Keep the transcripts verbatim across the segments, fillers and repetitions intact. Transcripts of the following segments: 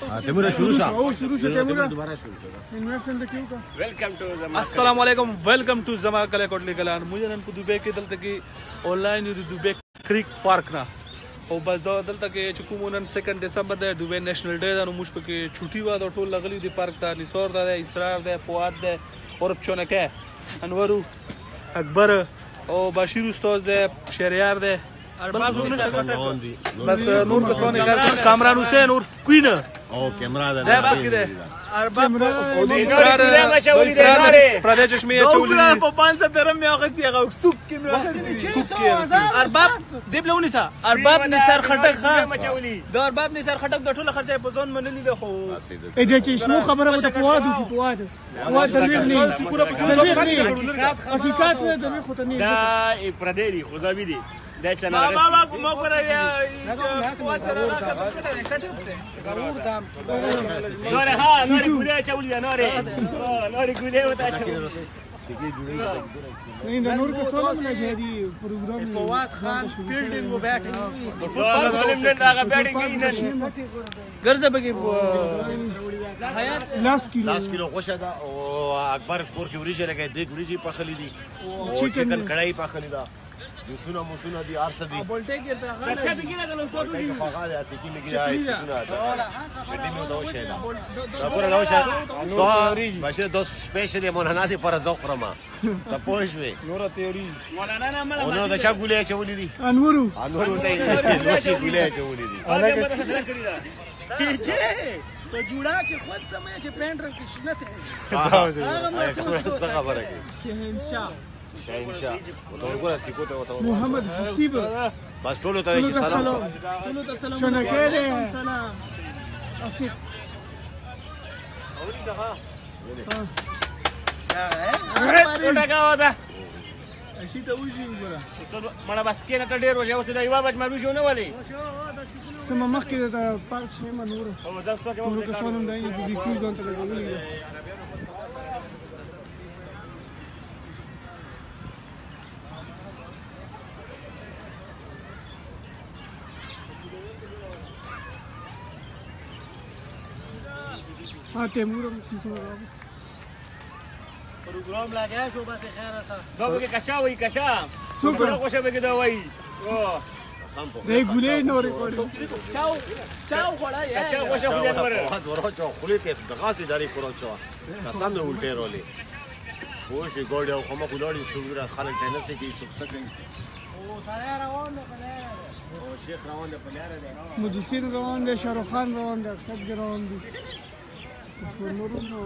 تیمور شروع شو او شروع شو تیمور دوباره شروع شو انویسټمنټ کیو کا ویلکم ټو زما السلام علیکم ویلکم ټو زما کله کوټلی کلان مجھے نن په دوبه کې دلته کې آنلاین یو دوبه کریک پارک نه او بس دا دلته کې چې کوم نن سیکنډ دسمبر د دوبه نېشنل ډے دا نو موږ په کې چھوټي وا د ټول لغلی دی پارک ته نثار ده اسرار ده فؤاد ده اور چونکه انورو اکبر او بشیر استاد ده شهریار ده بس نور کسانی که کامران حسین اور کوین او کیمرا ده ده باقی ده ارباب پردې چشمه چولی په پانزه درم می اخستی هغه سوق کې می اخستی سوق کې ارباب دیبلونی سا ارباب نثار خټک خان دا ارباب نثار خټک د ټوله خرچه په ځون منلی ده خو اې د چې شنو خبره وته پوادو کی پواد پواد درویغ نه درویغ نه حقیقت نه درویغ خو ته نه دا پردې دی خو ځوی دی دا چې ما ما ما ګره یا پواد سره راکړه خټک ته نور ها نور ګولې چولې نور نور ګولې وتا چولې نه دا نور کسانو نه دی پروګرام فؤاد خان بیلډینګ و بیٹینګ ټول ظالم نه هغه بیٹینګ نه ګرځه بګي لاس کیلو لاس کیلو خوشه ده او اکبر کور کې وریجه لګي د وریجې پخلی دي او چکن کړای پخلی ده دوسونه موسونه دي ارسه دي بولټه کې ته څه بګیره د لوستو ټول کې فقاله اتکی لګي راځي سونه ده شدي نو دوه شه دا پورا نو شه دا باشه دوه سپیشل مولانا دي پر زو خرما ته پوښوي نور تیوري مولانا نه مله نو دا چا ګولې چولې دي انورو انورو ته نو چې ګولې چولې دي هغه به فیصله کړی دا پیچه تو جوړا کې خود سمې چې پینټ رنگ کې شنته هغه څه خبره کوي شهنشاه شهنشاه وګوره کیکو ته وته محمد حسیب بس ټولو ته چې سلام ټولو ته سلام چونکه ده سلام اسیق اوري څنګه ټکا ودا شي ته وځي وګوره مړه بس کې نه ته ډیر وځي اوس دا یو بچ مې شو نه ولي سم مخکې د پارک شې منور او دا څه کوم نور کسانو دای چې د کوی ځان ته غوړي ها تیمور هم څه پروګرام لګیا شو بس خیر اسا دا به کچا وای کچا څوک خوشا به دا وای او ری ګولې نو ریکارډ چاو چاو خړا یا کچا خوشا خو دې نور فقط ورچو خولې ته دغه سي داري کورو چا قسم نه ولټه رولې وو شي ګوډ او کومه ګوډي سوګره خلک ته نه سي کی څوک څه کوي او سره روان ده او شیخ روان ده پلیاره ده مدثر روان دي شاروخ خان روان دي سب روان دي نورو نو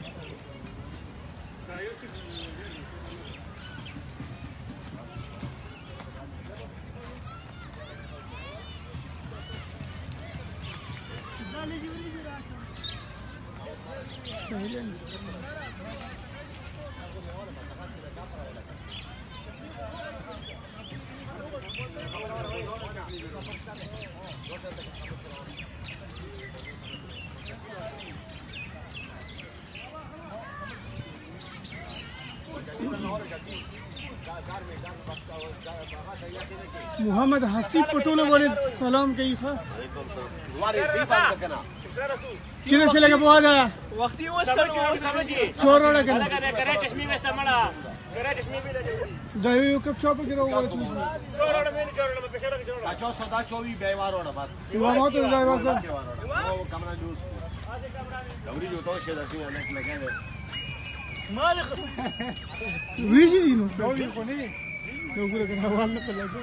محمد حسیب پټوله باندې سلام کوي ښا واره سي باندې کنه چې څه لګه پواده وختي اوس کړو چور وړه کنه لکه دا کرا چشمه وسته مړه کرا چشمه به دا یو کپ چاپ کې راوړل چور وړه مې چور وړه په شهر کې چور اچھا صدا چوبی بیوار وړه بس یو ماته ځای واسه او کمره جوس دوري جو تو شه داسې نه لګاوه مالک ویجی دي نو ټول کو نه نو ګره کنه حوال نه پلاګو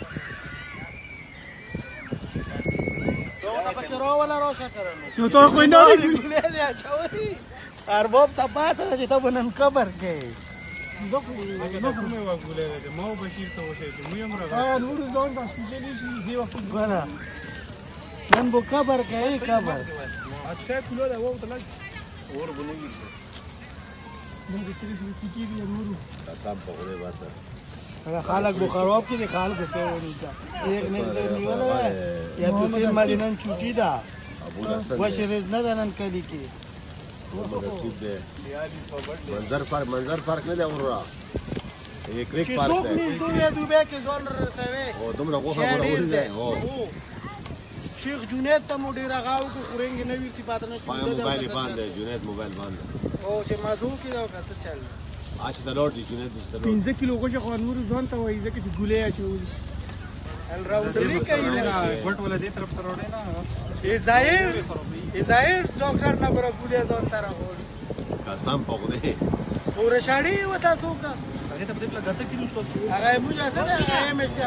تو تا پکې رو ولا روشه کړل نو تو خو نه دی ګولې دی اچولې ارباب ته پاتره چې ته بنن قبر کې نو کومه وګولې ده ما بشیر ته وشه چې مې امر غا نور ځون د سپیشلی شي دی وخت ګره نن بو قبر کې قبر اچھا کولو دا وو ته لګ اور بنوږي نو د سری سری کی دی نورو قسم په خوله واسه هغه خلک بو خراب کې دي خلک ته ونی دا یک نه نیولا یا په تیر مدینن چوټی دا ابو حسن وشریز نه دنن کلی کې نصیب ده منظر فرق منظر فرق نه دی اورا یک کریک چې فرق څوک ده مزدور یا دوبه کې ځون رسوي او دومره غوښه غوړولې ده او شیخ جنید ته مو ډېر هغه وکړو خو رنګ یې نه وي ارتباط نه پای موبایل باندې جنید موبایل باندې او چې مازو کې دا څه چل اچ د لوړ دي جنید د لوړ پنځه کیلو غوښه خو نور ځان ته وایي ځکه چې ګولې اچولي الراوندري کوي ګټ ولا دې طرف ته وروړې نه ای ظاهر ای ظاهر ډاکټر نه ګره ګولې ځان ته راوړي قسم په خدای پوره شاړي و تاسو کا هغه ته په دې غته کیلو څه هغه مو ځه نه هغه مې ته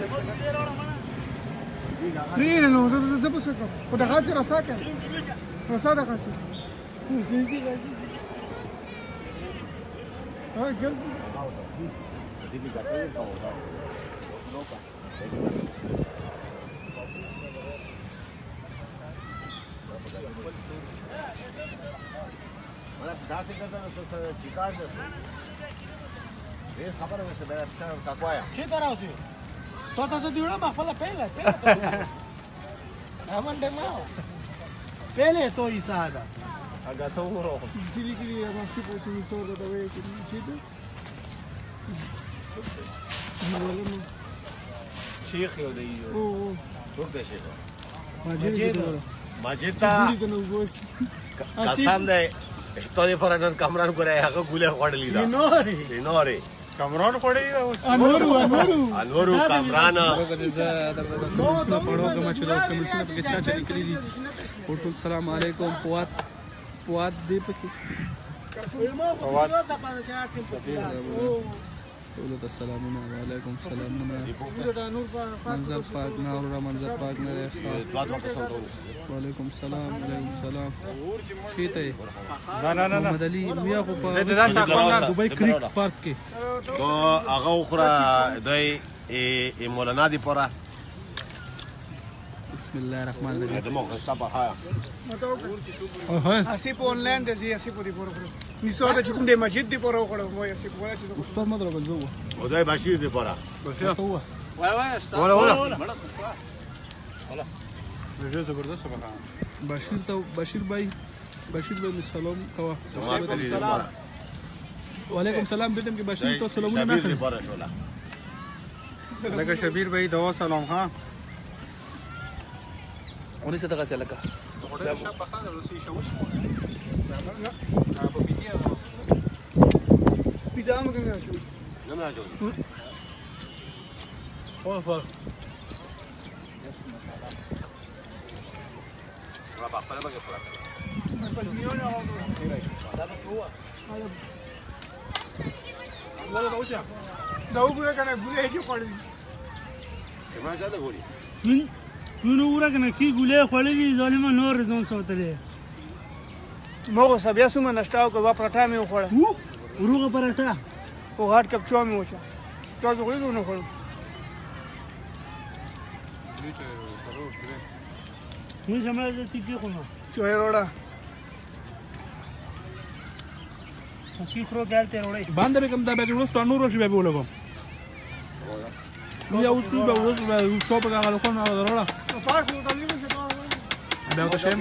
نه نو زه به څه کوم خو د غاځي راسا کوم راسا د غاځي زیږي راځي ها ګل داسې کزه نو څه چیکار ده دې خبره وسه به څه تا کویا چې تراوسی تو تاسو دیوړه ما خپل پیله پیله امن دې ما پیله تو یې ساده هغه ته ورو کلی کلی ما څه پوښتنه مې څو دا وایي چې چې ده شیخ یو دی او څوک دی شیخ ماجد ماجد تا قسم دی ته دې پر نن کمران ګورای هغه ګوله خړلې دا نوري نوري کمران خړې انور انور انورو کمران نو ته پړو کوم چې دا کمنټونه په چا چا لیکلي دي ټول سلام علیکم پوات پوات دې پکې فواد دا پاره چا ټیم ټول السلام علیکم سلامونه منظر پاک نه اور منظر پاک نه وعلیکم سلام علیکم سلام شیته نه نه نه محمد علي بیا خو په دوبۍ کریک پارک کې تو هغه اخرى دای مولانا دی پورا بسم الله الرحمن الرحیم زمو غصبه ها اسی په آنلاین د زی اسی په دی پورو نيسو د چکم د مسجد دی پورو کړو وای اسی په وای چې استاد مدرو بنځو او دای بشیر دی پورا بشیر هو وای وای استاد ولا ولا ولا وجه زبردست بقى بشیر ته بشیر بھائی بشیر بھائی سلام کوا وعلیکم سلام بیٹم کې بشیر ته سلامونه نه شبیر دی پورا شولا لکه شبیر بھائی دوا سلام ها اونې څه دغه څه لکه پیدا مګنه شو نه ما جو او فر را په خپل بګه پورا دا وګوره کنه ګولې کې خوري ما زده ګوري وینو وره کنه کی ګولې خړلې ظالما نور ځون سوتلې مغه سبیا سومه نشتاو کو پرټا مې وخوړه وروغه پرټا او هاټ کپ چا مې وچا تاسو غوښتل نو خورم مې سمه دې تیږي خو نو چوي روړه اسی خرو ګالته وړي باندې به کوم دا به ورسته نور شي به ولګم نو یو څو به ورسته به څو په هغه خو نه وروړه پاک نو تللی څه بیا ته شیم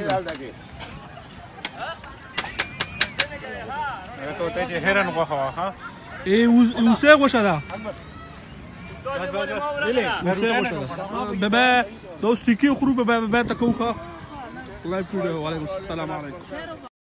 ته ته چې هرن غوخه ها ای اوسه غوشه ده بابا دوستي کې خرو بابا بابا تکوخه لایف ویډیو وعلیکم السلام علیکم